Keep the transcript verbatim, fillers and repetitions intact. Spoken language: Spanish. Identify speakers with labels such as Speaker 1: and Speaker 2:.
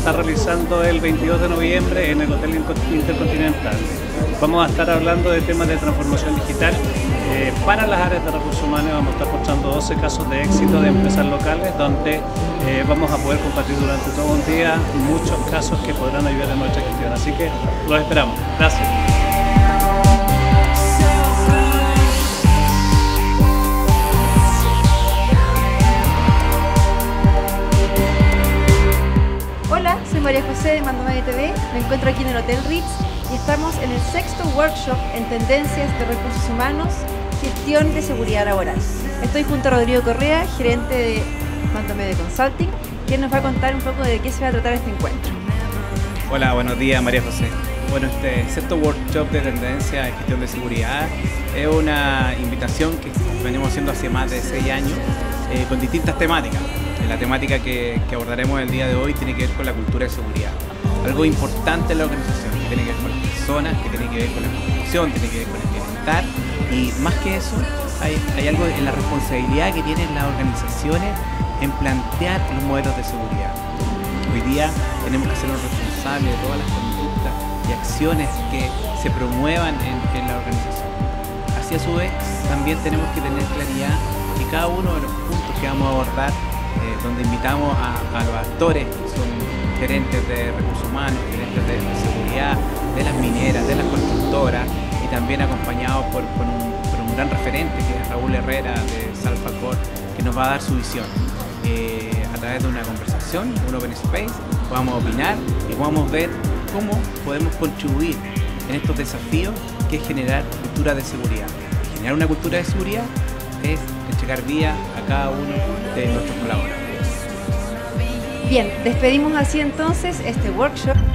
Speaker 1: estar realizando el veintidós de noviembre en el Hotel Intercontinental. Vamos a estar hablando de temas de transformación digital. Eh, para las áreas de recursos humanos vamos a estar mostrando doce casos de éxito de empresas locales donde eh, vamos a poder compartir durante todo un día muchos casos que podrán ayudar en nuestra gestión. Así que los esperamos. Gracias.
Speaker 2: Hola, soy María José de Mandomedio T V, me encuentro aquí en el Hotel Ritz y estamos en el sexto workshop en tendencias de recursos humanos, gestión de seguridad laboral. Estoy junto a Rodrigo Correa, gerente de Mandomedio Consulting, quien nos va a contar un poco de qué se va a tratar este encuentro.
Speaker 3: Hola, buenos días María José. Bueno, este sexto workshop de tendencia de gestión de seguridad es una invitación que venimos haciendo hace más de seis años eh, con distintas temáticas. La temática que, que abordaremos el día de hoy tiene que ver con la cultura de seguridad. Algo importante en la organización, que tiene que ver con las personas, que tiene que ver con la construcción, tiene que ver con el bienestar y más que eso, hay, hay algo en la responsabilidad que tienen las organizaciones en plantear los modelos de seguridad. Hoy día tenemos que hacernos responsables de todas las conductas y acciones que se promuevan en, en la organización. Así a su vez, también tenemos que tener claridad que cada uno de los puntos que vamos a abordar, Eh, donde invitamos a, a los actores que son gerentes de recursos humanos, gerentes de, de seguridad, de las mineras, de las constructoras y también acompañados por, por, un, por un gran referente que es Raúl Herrera de Salfacor, que nos va a dar su visión. Eh, a través de una conversación, un open space, podamos opinar y podamos ver cómo podemos contribuir en estos desafíos que es generar cultura de seguridad. Y generar una cultura de seguridad es entregar vía a cada uno de nuestros colaboradores.
Speaker 2: Bien, despedimos así entonces este workshop.